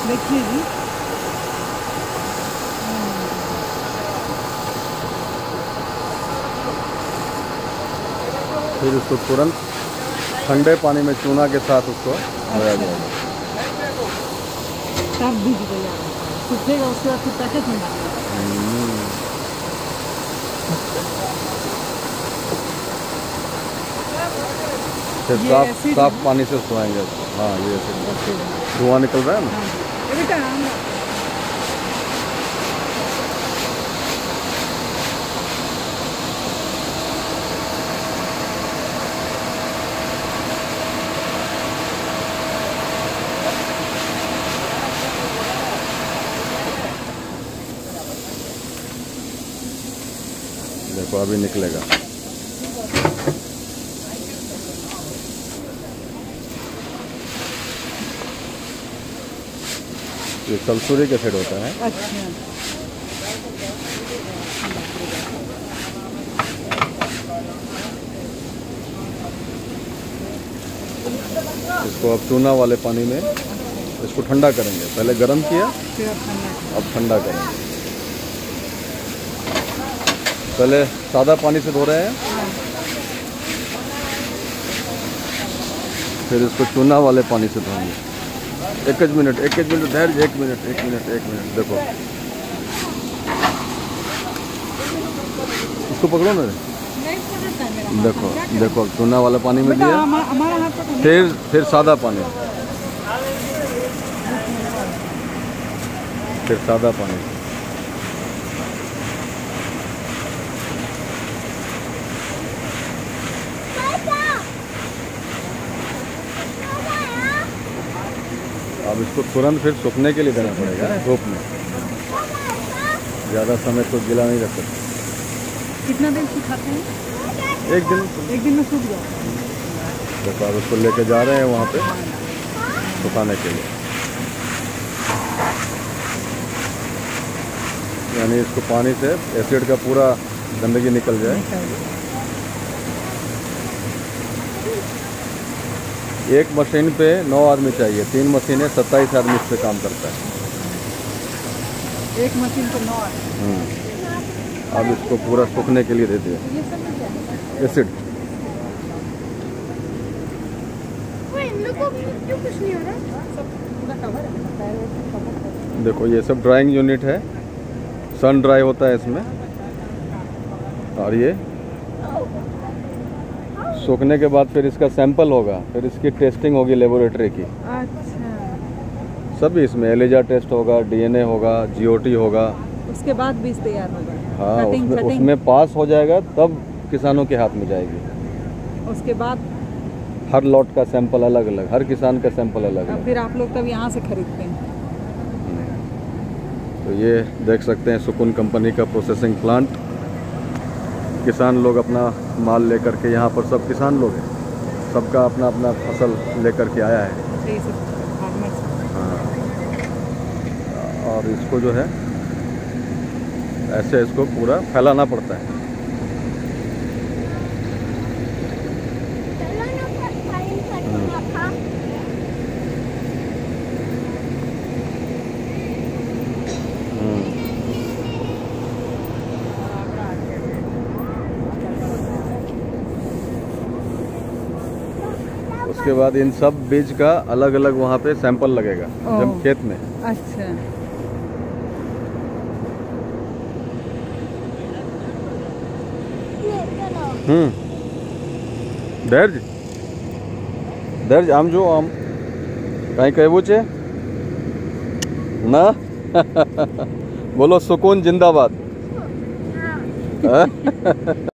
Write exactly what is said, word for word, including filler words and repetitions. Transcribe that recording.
देखिए जी, फिर उसको तुरंत ठंडे पानी में चूना के साथ उसको धोया जाएगा। तब बीज तैयार सूखेगा, उसके बाद फिर पैकेट में फिर साफ साफ पानी से सुखाएंगे। हाँ, ये धुआं निकल रहा है ना। देखो अभी निकलेगा। ये सल्फ्यूरिक एसिड होता है। अच्छा। इसको अब चूना वाले पानी में इसको ठंडा करेंगे। पहले गर्म किया, अब ठंडा करेंगे। पहले सादा पानी से धो रहे हैं, फिर इसको चूना वाले पानी से धोएंगे। एक मिनट एक मिनट धैर्य, एक मिनट एक मिनट एक मिनट देखो, इसको पकड़ो ना। देखो देखो चूना वाला पानी में दिया, फिर फिर सादा पानी, फिर सादा पानी। अब इसको तुरंत फिर सूखने के लिए देना पड़ेगा धूप में। ज़्यादा समय तो गीला नहीं रख सकते। कितना दिन सुखाते हैं? एक दिन एक दिन में सूख जाता है। देखो अब उसको लेके जा रहे हैं वहाँ पे सुखाने के लिए। यानी इसको पानी से एसिड का पूरा गंदगी निकल जाए। एक मशीन पे नौ आदमी चाहिए, तीन मशीनें सत्ताईस आदमी इस पे काम करता है। एक मशीन पे नौ आदमी। अब इसको पूरा सूखने के लिए दे दिए एसिड। देखो ये सब ड्राइंग यूनिट है, सन ड्राई होता है इसमें, और ये सूखने के बाद फिर इसका सैंपल होगा, फिर इसकी टेस्टिंग होगी लेबोरेटरी की। अच्छा। सभी इसमें एलिजा टेस्ट होगा, डीएनए होगा, जीओटी होगा, उसके बाद बीज तैयार होगा। हाँ, कटिंग, उसमें, कटिंग। उसमें पास हो जाएगा तब किसानों के हाथ में जाएगी। उसके बाद हर लॉट का सैंपल अलग अलग, हर किसान का सैंपल अलग अलग। फिर आप लोग तब यहाँ से खरीदते हैं। तो ये देख सकते हैं सुकून कंपनी का प्रोसेसिंग प्लांट। किसान लोग अपना माल लेकर के, यहाँ पर सब किसान लोग हैं, सबका अपना अपना फसल लेकर के आया है। हाँ, और इसको जो है ऐसे इसको पूरा फैलाना पड़ता है। उसके बाद इन सब बीज का अलग अलग वहाँ पे सैंपल लगेगा जब खेत में। अच्छा। हम्म धैर्य धैर्य आम जो आम कहीं कहबू चे ना बोलो सुकून जिंदाबाद।